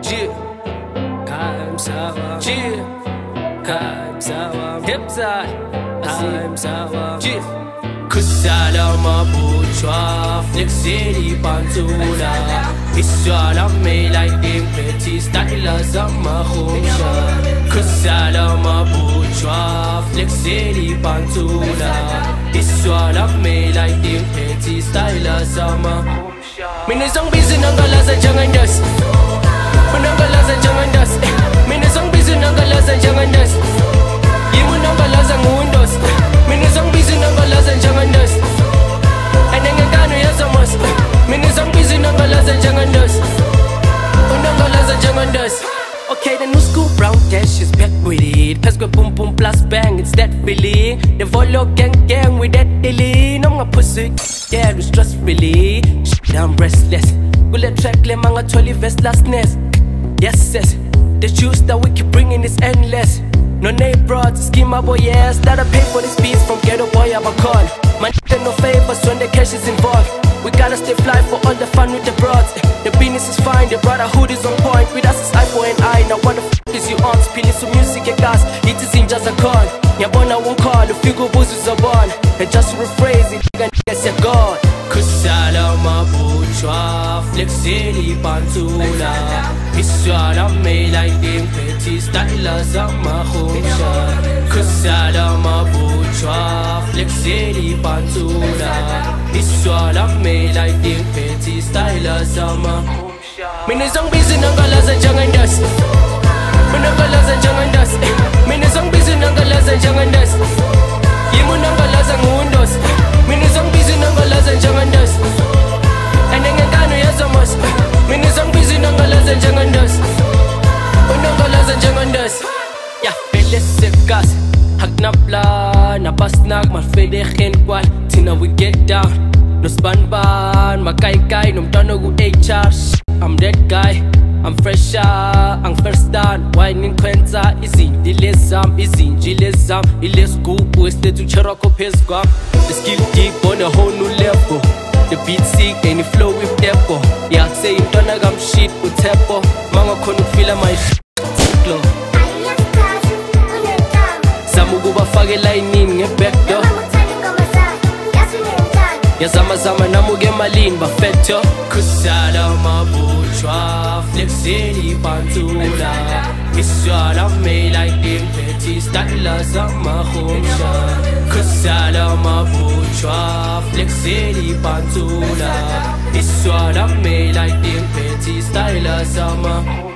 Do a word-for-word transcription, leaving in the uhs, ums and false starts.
Yeah, I'm sour. Yeah, I'm sour. Hips are, I'm sour. Yeah. Kusala mabuchwa, flexity pantula. Iswala me like them petty stylers of my home shot. Kusala mabuchwa, flexity pantula. Iswala me like them petty stylers of my home shot. Mine song busy nangalaza jangan das. Nangalaza jangan das. Mine song busy nangalaza jangan das. Yimu nangalaza ngundos. Mine song busy nangalaza jangan das. Anengengano yazamas. Mine song busy nangalaza jangan das. Nangalaza jangan das. Okay, the new school brown dash is back with it. Pass go boom boom plus bang, it's that feeling. The volo gang gang with that illy. No mga pussy, yeah, we stress really. Shit, I'm restless. Go let track le mga tolly vest lastness. Yes, yes, the juice that we keep bringing is endless. No name brought, scheme my boy, yes. That I pay for this piece from ghetto boy, I'm a call. Man, no favors when the cash is involved. We gotta stay fly for all the fun with the broads. The business is fine, the brotherhood is on point. With us it's eye for an eye. Now what the f is you on? Spilling some music and gas, it is in just a call. Nyabona won't call, the figure boost is a born. And just to rephrase it, niggas you're God. Kusala mabuchwa, flexity pantula. Iswala me like them petty stylers of my home shot. Kusala mabuchwa, flexity pantula. Iswala me like them petty stylers of my home shot. Mine song busy nangalaza jangan das. Nangalaza jangan das. Mine song busy nangalaza jangan das. Yimu nangalaza ngundos. Mine song busy nangalaza jangan das. Anengengano yazamas. Mine song busy nangalaza jangan das. Nangalaza jangan das. Ya feles sekas. Hagnapla napasnak malfede gen kwal. Tina we get down. No span ban makai kai no mtano gu H R. I'm that guy. I'm fresher, I'm first done. Whining kwenza, izindile zam, izinjile zam. Ile scoop, weste to Cheroko Pesgam. The skill deep on a whole new level. The beat sick and the flow with tempo. Yeah, say you don't gam shit with tempo. Manga kono feel my shit. Samugu bafage lightning nge back door. Ya zama zama namuge malin bafeto. Kusala mabuchwa, flexity pantula. Iswala me like them petty stylers of my home shot. Kusala mabuchwa, flexity pantula. Iswala me like them petty stylers of my home shot.